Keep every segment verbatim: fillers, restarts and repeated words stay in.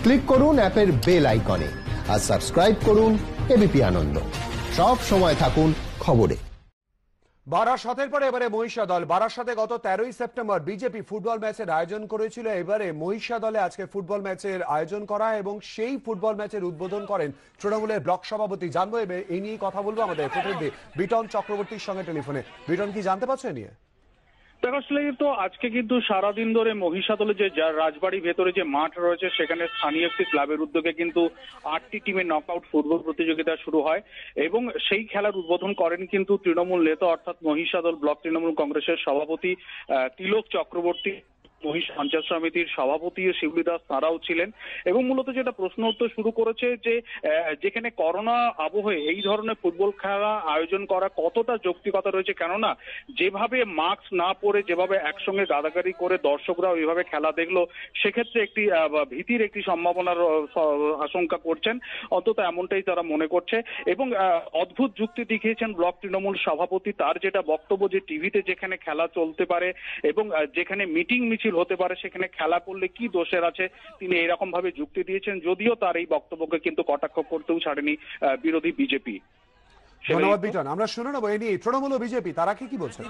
Click করুন অ্যাপের bell আইকনে আর সাবস্ক্রাইব করুন এবিপি আনন্দ। সব সময় থাকুন খবরে। বারাসতের পরে এবারে মহিষাদল। বারাসতে গত তেরোই সেপ্টেম্বর বিজেপি ফুটবল ম্যাচের আয়োজন করেছিল। এবারে মহিষাদলে আজকে ফুটবল ম্যাচের আয়োজন করা এবং সেই ফুটবল ম্যাচের উদ্বোধন করেন তৃণমূলের ব্লক সভাপতি। জানবো এই নিয়ে কথা বলবো আমাদের প্রতিনিধি বিটন চক্রবর্তীর সঙ্গে টেলিফোনে। বিটন, কি জানতে পারছো নিয়ে? আসলে তো আজকে কিন্তু সারাদিন ধরে মহিষাদলে যে রাজবাড়ি ভেতরে যে মাঠ রয়েছে সেখানে স্থানীয় একটি ক্লাবের উদ্যোগে কিন্তু আটটি টিমের নকআউট ফুটবল প্রতিযোগিতা শুরু হয় এবং সেই খেলার উদ্বোধন করেন কিন্তু তৃণমূল নেতা অর্থাৎ মহিষাদল ব্লক তৃণমূল কংগ্রেসের সভাপতি তিলক চক্রবর্তী। মহিষ পঞ্চায়েত সমিতির সভাপতি শিউলি দাস তারাও ছিলেন এবং মূলত যেটা প্রশ্ন উত্তর শুরু করেছে যে যেখানে করোনা আবহে এই ধরনের ফুটবল খেলা আয়োজন করা কতটা যৌক্তিকতা রয়েছে, কেননা যেভাবে মাস্ক না পরে যেভাবে একসঙ্গে গাদাগাদি করে দর্শকরা ওইভাবে খেলা দেখলো সেক্ষেত্রে একটি ভীতির একটি সম্ভাবনার আশঙ্কা করছেন, অন্তত এমনটাই তারা মনে করছে। এবং অদ্ভুত যুক্তি দেখিয়েছেন ব্লক তৃণমূল সভাপতি। তার যেটা বক্তব্য যে টিভিতে যেখানে খেলা চলতে পারে এবং যেখানে মিটিং মিছিল হতে পারে সেখানে খেলা করলে কি দোষের আছে, তিনি এরকম ভাবে যুক্তি দিয়েছেন। যদিও তার এই বক্তব্যকে কিন্তু কটাক্ষ করতেও ছাড়েনি বিরোধী বিজেপি। ধন্যবাদ বিটন। আমরা শুনে নেবো এই নিয়ে তৃণমূল ও বিজেপি তারা কি কি বলছেন।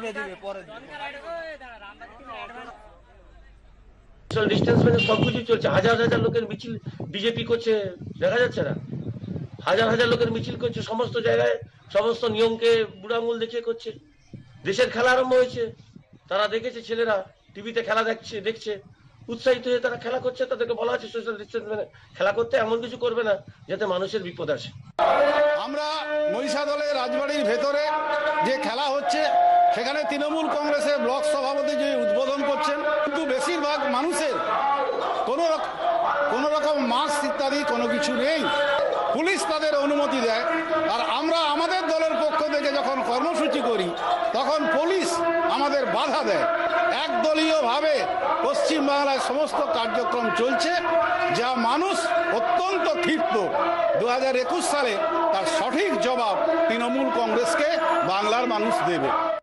সোশ্যাল ডিস্টেন্স মেনে সবকিছু চলছে। হাজার হাজার লোকের মিছিল বিজেপি করছে, দেখা যাচ্ছে না? হাজার হাজার লোকের মিছিল করছে সমস্ত জায়গায়, সমস্ত নিয়মকে বুড়াঙ্গুল দেখিয়ে করছে। দেশের খেলা আরম্ভ হয়েছে, তারা দেখেছে, ছেলেরা টিভিতে খেলা দেখছে দেখছে উৎসাহিত হয়ে তারা খেলা করছে। তাদেরকে বলা আছে সোশ্যাল ডিস্টেন্স মেনে খেলা করতে, এমন কিছু করবে না যাতে মানুষের বিপদ আসে। আমরা মহিষাদলের রাজবাড়ির ভেতরে যে খেলা হচ্ছে সেখানে তৃণমূল কংগ্রেসের ব্লক সভাপতি যে উদ্বোধন করছেন, কিন্তু বেশিরভাগ মানুষের কোনো কোনো রকম মাস্ক ইত্যাদি কোনো কিছু নেই। পুলিশ তাদের অনুমতি দেয়, আর আমরা আমাদের দলের পক্ষ থেকে যখন কর্মসূচি করি তখন পুলিশ আমাদের বাধা দেয়। একদলীয়ভাবে পশ্চিমবাংলায় সমস্ত কার্যক্রম চলছে, যা মানুষ অত্যন্ত ক্ষিপ্ত। দু হাজার একুশ সালে তার সঠিক জবাব তৃণমূল কংগ্রেসকে বাংলার মানুষ দেবে।